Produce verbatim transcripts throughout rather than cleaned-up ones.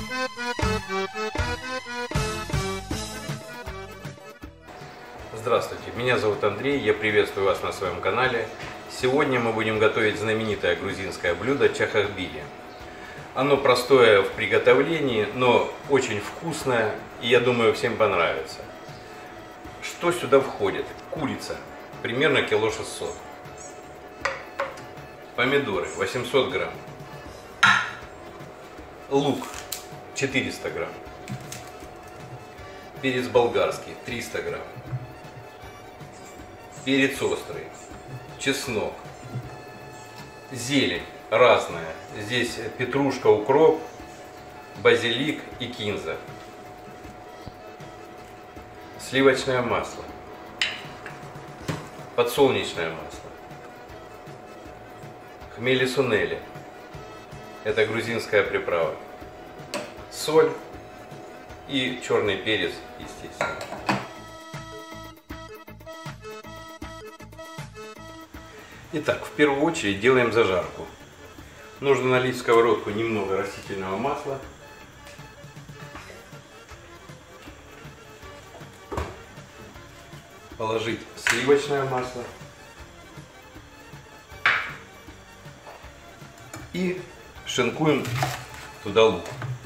Здравствуйте, меня зовут Андрей, я приветствую вас на своем канале. Сегодня мы будем готовить знаменитое грузинское блюдо чахахбили. Оно простое в приготовлении, но очень вкусное, и я думаю, всем понравится. Что сюда входит? Курица, примерно кило шестьсот. Помидоры, восемьсот грамм. Лук, четыреста грамм. Перец болгарский, триста грамм. Перец острый, чеснок, зелень разная. Здесь петрушка, укроп, базилик и кинза. Сливочное масло, подсолнечное масло, хмели-сунели, это грузинская приправа, соль и черный перец, естественно. Итак, в первую очередь делаем зажарку. Нужно налить в сковородку немного растительного масла. Положить сливочное масло. И шинкуем туда лук.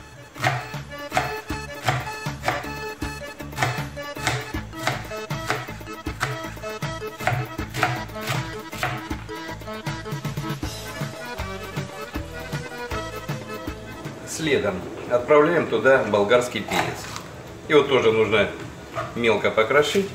Следом отправляем туда болгарский перец. Его тоже нужно мелко покрошить.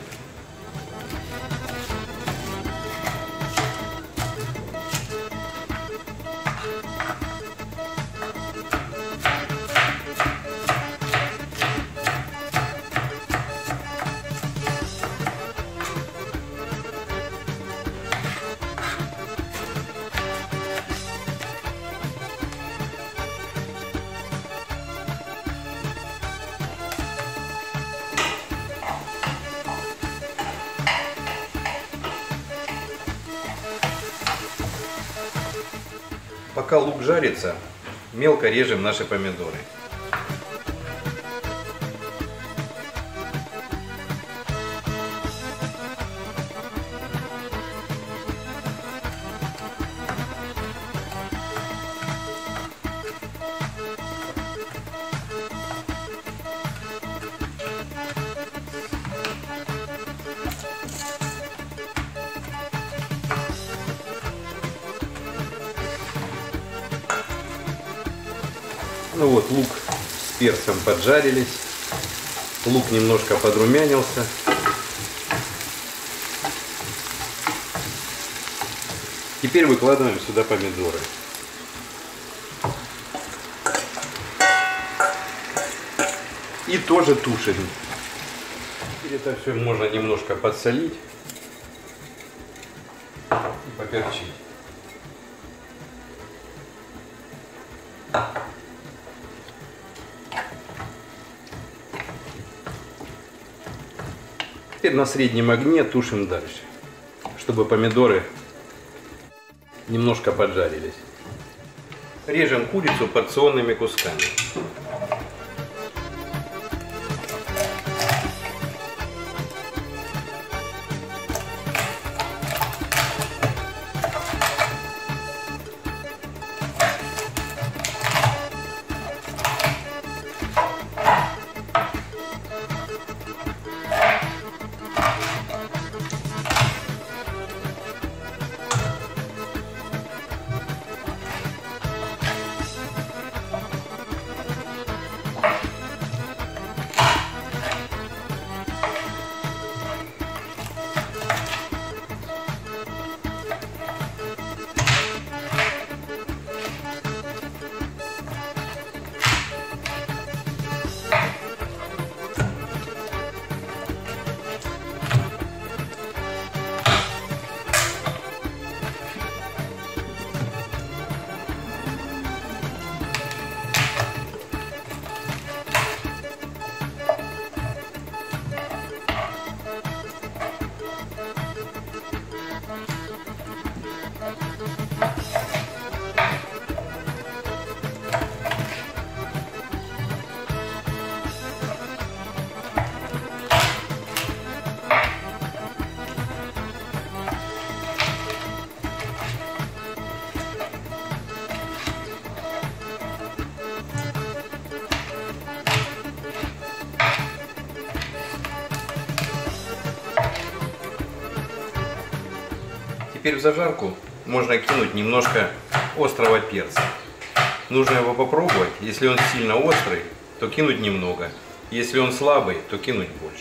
Пока лук жарится, мелко режем наши помидоры. Ну вот, лук с перцем поджарились, лук немножко подрумянился. Теперь выкладываем сюда помидоры. И тоже тушим. Теперь это все можно немножко подсолить и поперчить. Теперь на среднем огне тушим дальше, чтобы помидоры немножко поджарились. Режем курицу порционными кусками. Теперь в зажарку можно кинуть немножко острого перца. Нужно его попробовать. Если он сильно острый, то кинуть немного. Если он слабый, то кинуть больше.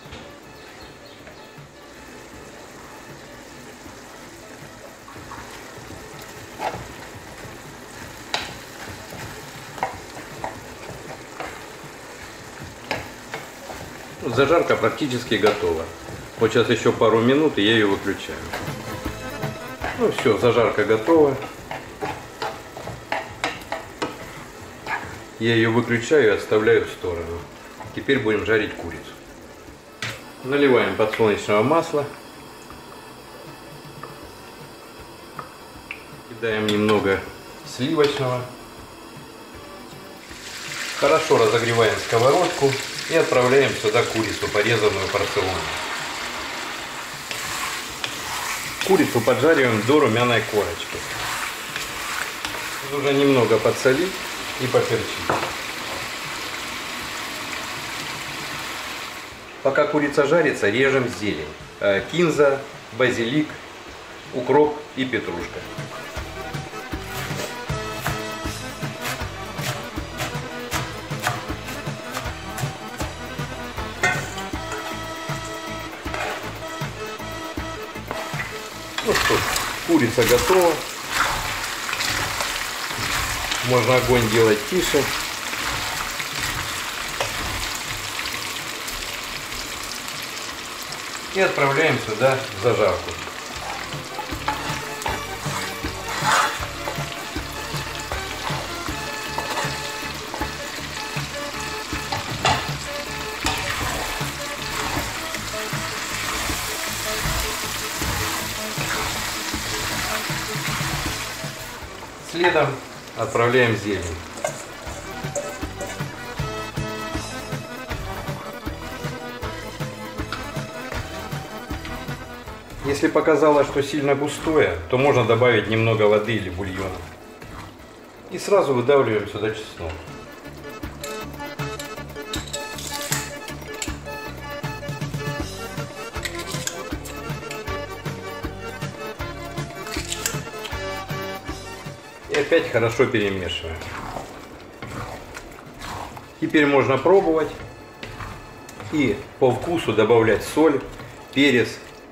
Зажарка практически готова. Вот сейчас еще пару минут, и я ее выключаю. Ну все, зажарка готова. Я ее выключаю и отставляю в сторону. Теперь будем жарить курицу. Наливаем подсолнечного масла. Кидаем немного сливочного. Хорошо разогреваем сковородку и отправляем сюда курицу, порезанную порционно. Курицу поджариваем до румяной корочки. Нужно немного подсолить и поперчить. Пока курица жарится, режем зелень. Кинза, базилик, укроп и петрушка. Ну что ж, курица готова. Можно огонь делать тише. И отправляем сюда в зажарку. Следом отправляем зелень. Если показалось, что сильно густое, то можно добавить немного воды или бульона. И сразу выдавливаем сюда чеснок. И опять хорошо перемешиваем. Теперь можно пробовать и по вкусу добавлять соль, перец.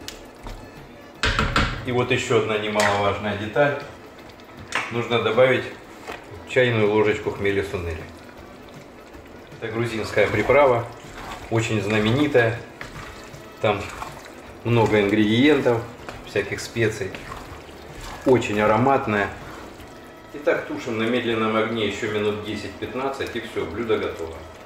И вот еще одна немаловажная деталь. Нужно добавить чайную ложечку хмеля сунели. Это грузинская приправа, очень знаменитая. Там много ингредиентов, всяких специй. Очень ароматная. Итак, тушим на медленном огне еще минут десять-пятнадцать, и все, блюдо готово.